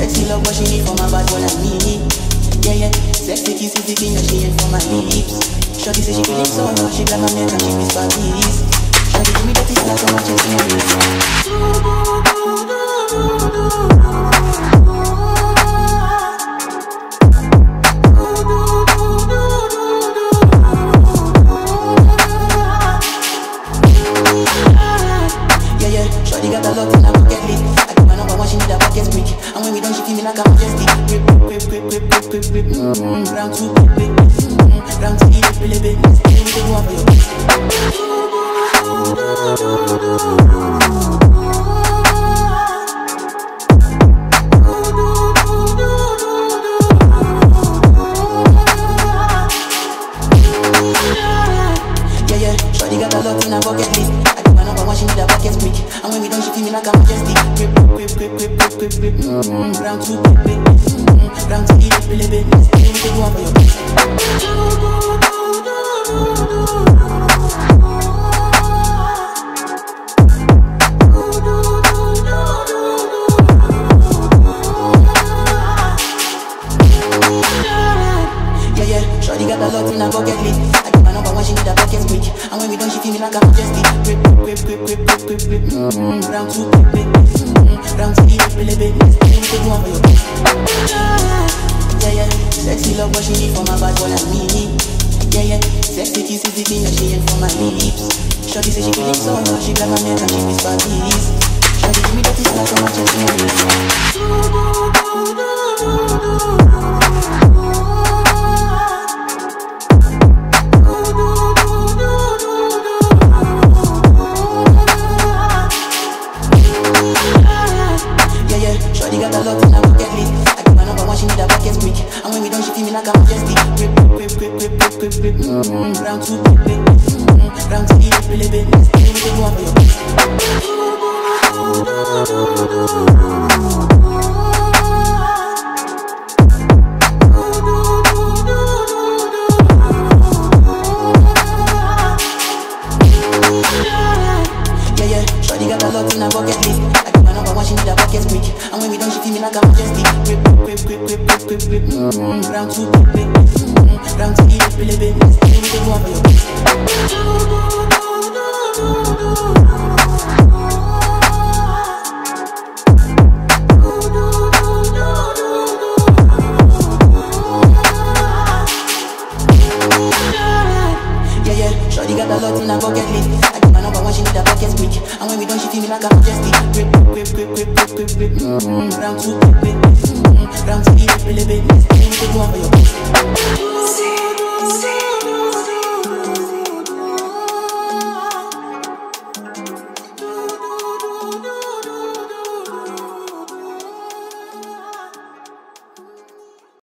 Sexy love what she need for my bad boy like me. Yeah, yeah, sexy kisses the thing that she ain't for my lips. Shorty say she feeling so hot, she grab my neck and she whisper please. Shorty give me the kiss like so much it's yeah, yeah, shorty got a lot in her bucket list. I give her number one, she need a bucket brick. And when we done, she feel me like I'm majestic. Grip, grip, grip, grip, grip, grip, grip. Round two, grip, round two, eat it, really big. Say we take one for you. Yeah, yeah, shorty got a lot in her bucket list. I give her number one, she need a bucket brick. And when we done, she feel me like I'm majestic. Grip, grip, grip, grip, grip, grip, grip. Round two, grip, round two, eat it, really big. Say we take one for you. Yeah, yeah, shorty got a lot in her bucket list. I give her number one, she need a bucket brick. And when we done, she feel me like I'm majestic. Grip, grip, grip, grip, grip, grip, grip. Round two, grip, round two, eat it, really big. Say we take one for you. Yeah, yeah, sexy love what she need for my bad boy like me. Yeah, yeah, sexy kisses the thing that she ain't for my lips. Shorty say she feeling so hot, she grab my neck and she whisper please. Shorty give me the kiss like so much it's yeah, yeah, shorty got a lot in her bucket list. I give her number one, she need a bucket brick. And when we done, she feel me like I'm majestic. Grip, grip, grip, grip, grip, grip, grip. Round two, grip, round two, eat it, really big. Say we take one for you. Yeah, yeah, shorty got a lot in her bucket list. I give her number one, she need a bucket brick. And when we done, she feel me like I'm majestic. Grip, grip, grip, grip, grip, grip, grip. Round two, grip, round two, eat it, really big. Say we take one for you. Yeah, yeah, shorty got a lot in her bucket list. I give her number one, she need a bucket brick. And when we done, she feel me like I'm majestic. Grip, grip, grip, grip, grip, grip, grip. Round two, grip,